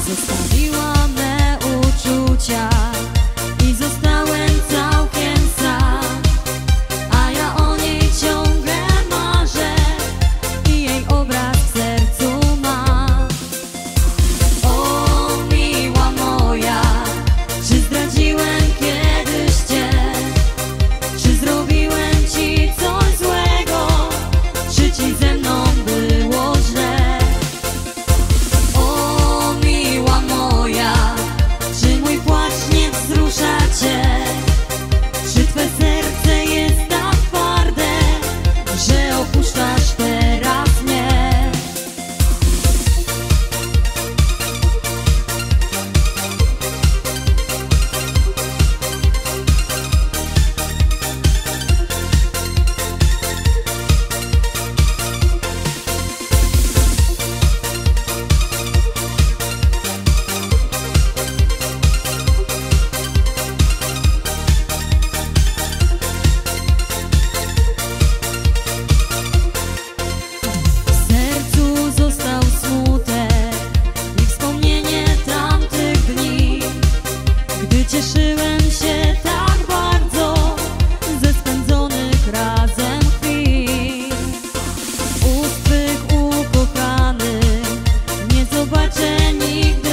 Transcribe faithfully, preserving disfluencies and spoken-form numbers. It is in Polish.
Zostawiła me uczucia i zostałem całkiem sam, a ja o niej ciągle marzę i jej obraz w sercu mam. O miła moja, czy zdradziłem kiedyś cię? Czy zrobiłem ci coś złego? Czy ci ze mną było źle? O miła moja, czy mój płacz nie wzrusza cię? Czy twe serce jest tak twarde, że opuszczasz teraz mnie? W sercu został smutek i wspomnienie tamtych dni, gdy cieszyłem się tak bardzo ze spędzonych razem chwil. Ust twych ukochanych nie zobaczę nigdy